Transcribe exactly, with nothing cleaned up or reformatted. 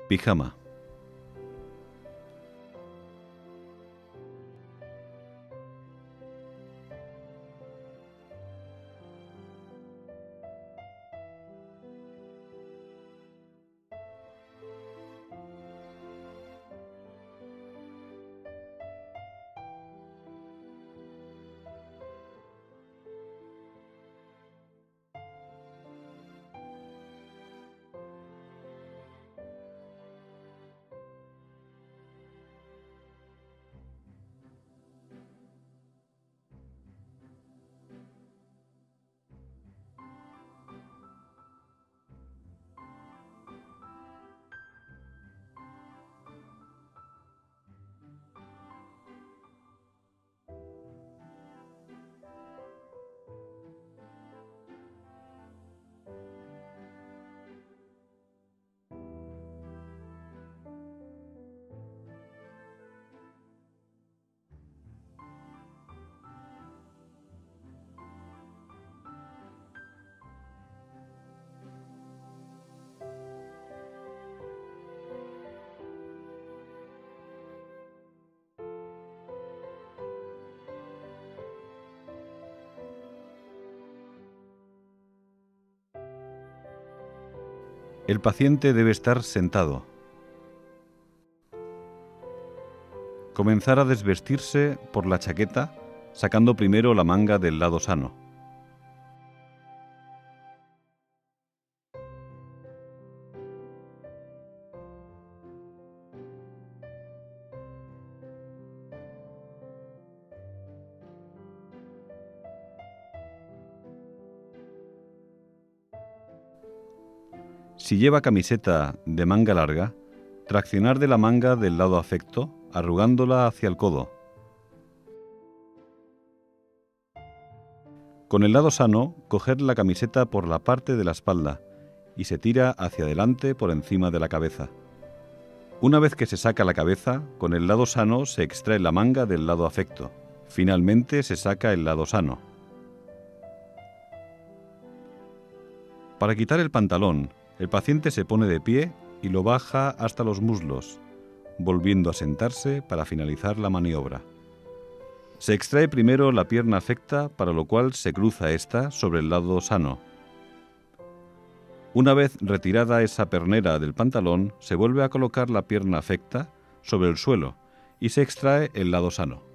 Pijama. El paciente debe estar sentado. Comenzar a desvestirse por la chaqueta, sacando primero la manga del lado sano. Si lleva camiseta de manga larga, traccionar de la manga del lado afecto, arrugándola hacia el codo. Con el lado sano, coger la camiseta por la parte de la espalda y se tira hacia adelante por encima de la cabeza. Una vez que se saca la cabeza, con el lado sano se extrae la manga del lado afecto. Finalmente se saca el lado sano. Para quitar el pantalón, el paciente se pone de pie y lo baja hasta los muslos, volviendo a sentarse para finalizar la maniobra. Se extrae primero la pierna afecta, para lo cual se cruza esta sobre el lado sano. Una vez retirada esa pernera del pantalón, se vuelve a colocar la pierna afecta sobre el suelo y se extrae el lado sano.